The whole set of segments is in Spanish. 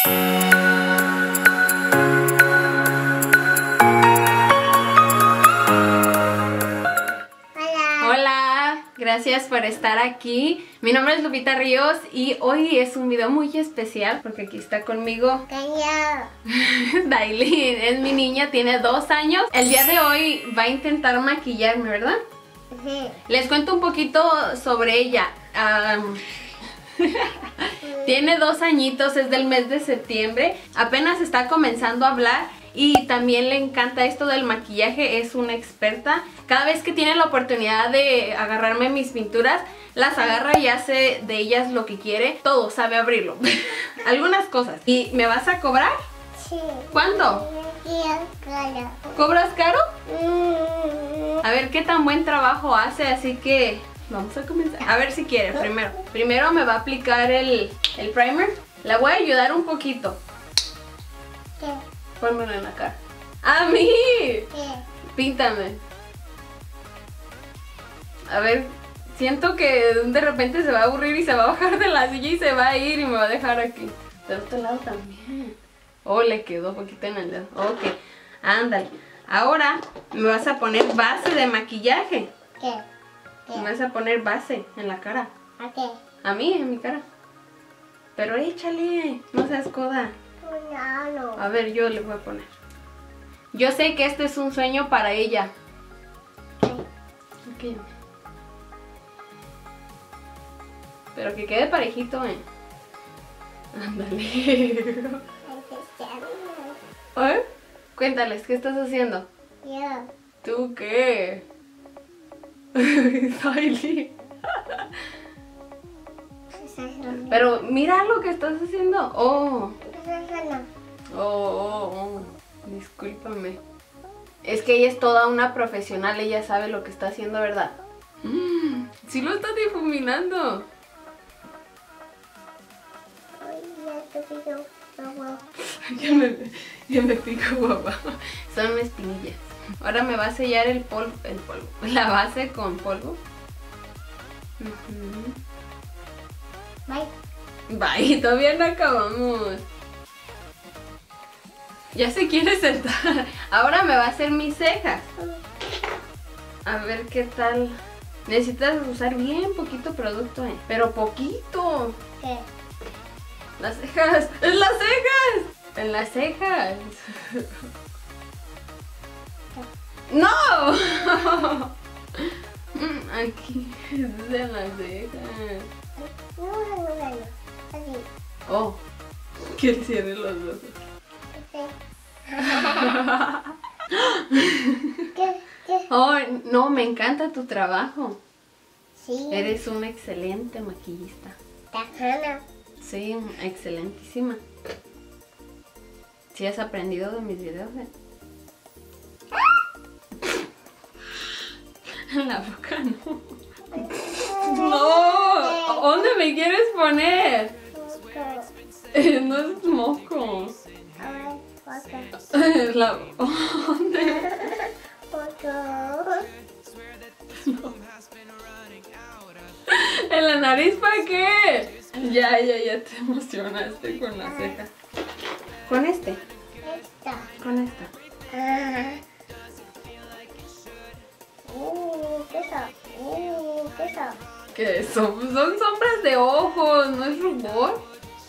Gracias por estar aquí. Mi nombre es Lupita Ríos y hoy es un video muy especial porque aquí está conmigo Dailin, es mi niña, tiene 2 años. El día de hoy va a intentar maquillarme, ¿verdad? Les cuento un poquito sobre ella. Tiene 2 añitos, es del mes de septiembre. Apenas está comenzando a hablar y también le encanta esto del maquillaje, es una experta. Cada vez que tiene la oportunidad de agarrarme mis pinturas, las agarra y hace de ellas lo que quiere. Todo, sabe abrirlo. Algunas cosas. ¿Y me vas a cobrar? Sí. ¿Cuánto? Caro. ¿Cobras caro? A ver qué tan buen trabajo hace, así que vamos a comenzar. A ver si quiere primero. Primero me va a aplicar el primer. La voy a ayudar un poquito. ¿Qué? Pónmelo en la cara. ¡A mí! ¿Qué? Píntame. A ver, siento que de repente se va a aburrir y se va a bajar de la silla y se va a ir y me va a dejar aquí. Del otro lado también. Oh, le quedó poquito en el dedo. Ok, ándale. Ahora me vas a poner base de maquillaje. ¿Qué? Me vas a poner base en la cara. ¿A qué? A mí, en mi cara. Pero échale, no seas coda. No. A ver, yo le voy a poner. Yo sé que este es un sueño para ella. Ok. Pero que quede parejito, Ándale. ¿Eh? Cuéntales, ¿qué estás haciendo? Yo. ¿Tú qué? Siley. Pero mira lo que estás haciendo. Oh, discúlpame. Es que ella es toda una profesional, ella sabe lo que está haciendo, ¿verdad? Sí lo está difuminando. Ya me pico, guapa. Son espinillas. Ahora me va a sellar el polvo, la base con polvo. Bye, todavía no acabamos. Ya se quiere sentar. Ahora me va a hacer mis cejas. A ver qué tal. Necesitas usar bien poquito producto, pero poquito. ¿Qué? Las cejas. ¡En las cejas! En las cejas. ¡No! Aquí. En las cejas. Así. Oh. Que cierre los ojos. ¿Qué? Oh, no, me encanta tu trabajo. Sí. Eres una excelente maquillista. Tajana. Sí, excelentísima. Sí has aprendido de mis videos, En la boca no. No, ¿dónde me quieres poner? No es moco. La... ¿Dónde? No. ¿En la nariz para qué? Ya te emocionaste con la ceja. ¿Con este? Con esta. ¿Qué es eso? ¿Qué son? Son sombras de ojos, no es rubor.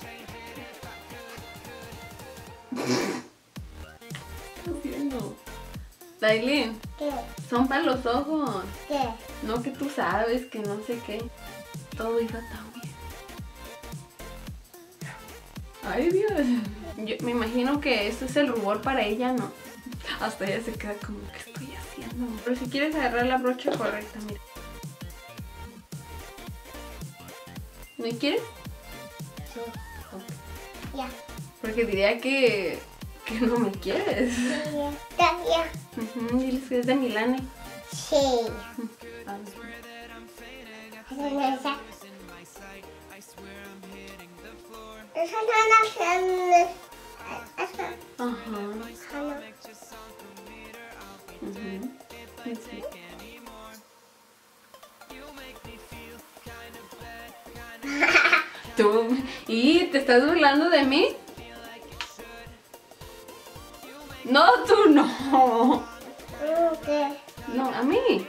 ¿Qué estás haciendo? Dailin, ¿Qué? son para los ojos. ¿Qué? No que tú sabes, que no sé qué. Todo iba tan bien. Ay, Dios. Yo me imagino que esto es el rubor para ella, ¿no? Hasta ella se queda como, ¿qué estoy haciendo? Pero si quieres agarrar la brocha correcta, mira. ¿No quieres? Sí. Okay. Ya. Porque diría que no me quieres. Ya. Diles que es de Milani. Sí. Sí. ¿Tú? ¿Y te estás burlando de mí? No, tú no. ¿Qué? No, a mí.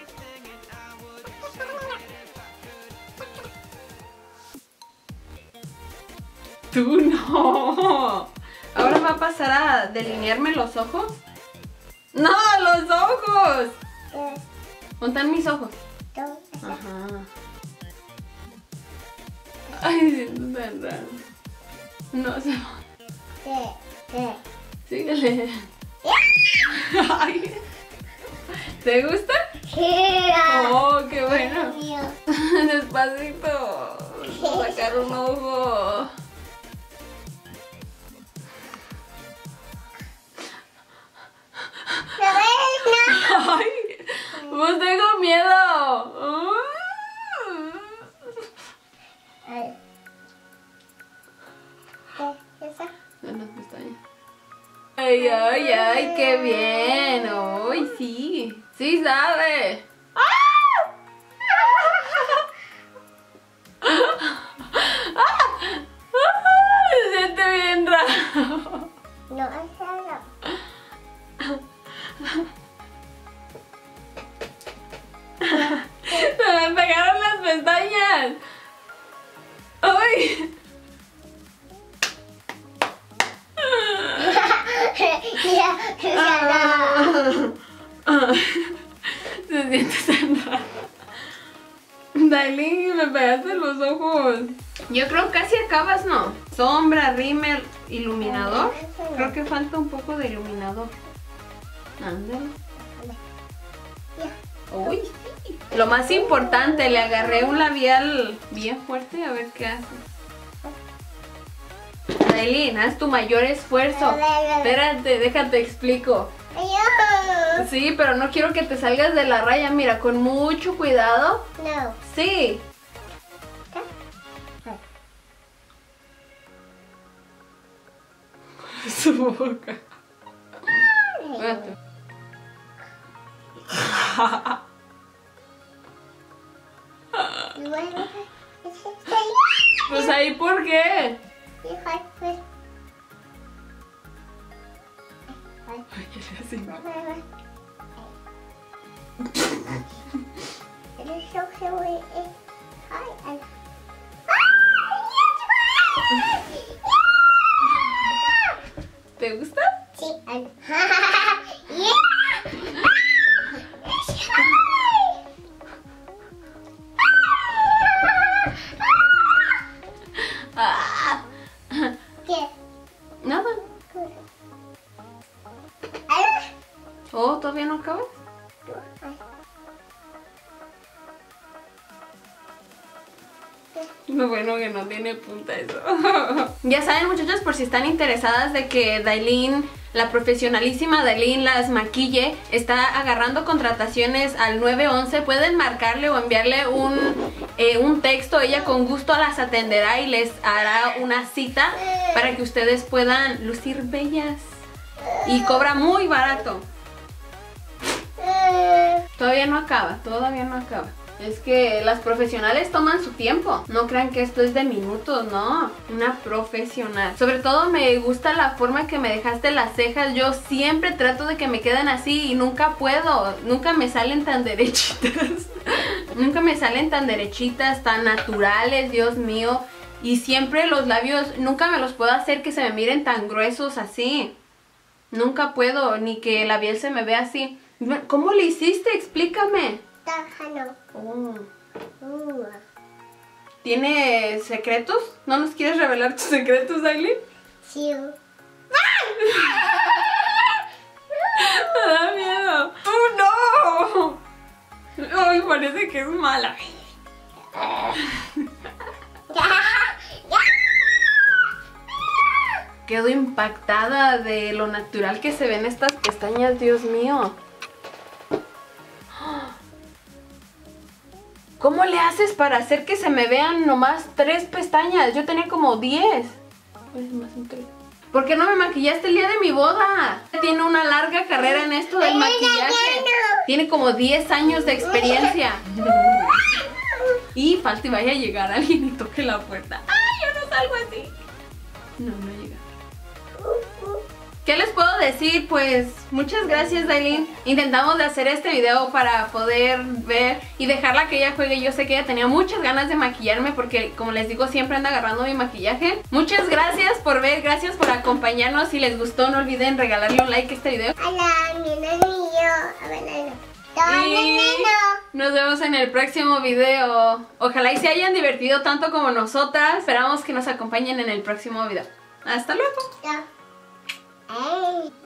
Tú no. Ahora va a pasar a delinearme los ojos. No, los ojos. ¿Qué? ¿Dónde están mis ojos? ¿Tú? Ajá. Ay, siento tan raro. No se va. ¿Qué? Síguele. Ay. ¿Te gusta? ¿Qué? Oh, qué bueno. Mío. Despacito. Sacar un ojo. Ay, pues tengo miedo. Ay. ¿Qué? ¿Esa? En las pestañas. Ay, ay, ay, qué bien. Ay, sí. Sí sabe. Se siente bien raro. No, esa no. Se me pegaron las pestañas. Ay. Se siente tan raro. Dailin, me pegaste los ojos. Yo creo que casi acabas, ¿no? Sombra, rímel, iluminador. Creo que falta un poco de iluminador. Ándale. Uy, sí. Lo más importante, le agarré un labial bien fuerte a ver qué hace. Dailin, haz tu mayor esfuerzo. Espérate, déjate explico. Sí, pero no quiero que te salgas de la raya. Mira, con mucho cuidado. No. Sí. Su boca. Espérate. Pues ahí, ¿por qué? ¿Te gusta? Sí. Ah, ¿Qué? nada. Oh, ¿todavía no acabas? Lo bueno que no tiene punta eso. Ya saben, muchachos, por si están interesadas de que Dailin, la profesionalísima Dailin, las maquille, está agarrando contrataciones al 911, pueden marcarle o enviarle un texto. Ella con gusto las atenderá y les hará una cita para que ustedes puedan lucir bellas. Y cobra muy barato. Todavía no acaba, todavía no acaba. Es que las profesionales toman su tiempo. No crean que esto es de minutos, no. Una profesional. Sobre todo me gusta la forma que me dejaste las cejas. Yo siempre trato de que me queden así y nunca puedo. Nunca me salen tan derechitas. Nunca me salen tan derechitas, tan naturales, Dios mío. Y siempre los labios, nunca me los puedo hacer que se me miren tan gruesos así. Nunca puedo, ni que el labial se me vea así. ¿Cómo le hiciste? Explícame. Oh. ¿Tiene secretos? ¿No nos quieres revelar tus secretos, Dailin? Sí. Me da miedo. ¡Oh, no! Ay, parece que es mala. Quedo impactada de lo natural que se ven estas pestañas, Dios mío. ¿Cómo le haces para hacer que se me vean nomás 3 pestañas? Yo tenía como 10. ¿Por qué no me maquillaste el día de mi boda? Tiene una larga carrera en esto del maquillaje. Tiene como 10 años de experiencia. Y falta y vaya a llegar alguien y toque la puerta. ¡Ay, yo no salgo así! No, no llega. ¿Qué les puedo decir, pues muchas gracias, Dailin. Intentamos de hacer este video para poder ver y dejarla que ella juegue. Yo sé que ella tenía muchas ganas de maquillarme porque, como les digo, siempre anda agarrando mi maquillaje. Muchas gracias por ver, gracias por acompañarnos. Si les gustó, no olviden regalarle un like a este video. Y nos vemos en el próximo video. Ojalá y se hayan divertido tanto como nosotras. Esperamos que nos acompañen en el próximo video. Hasta luego. Hey.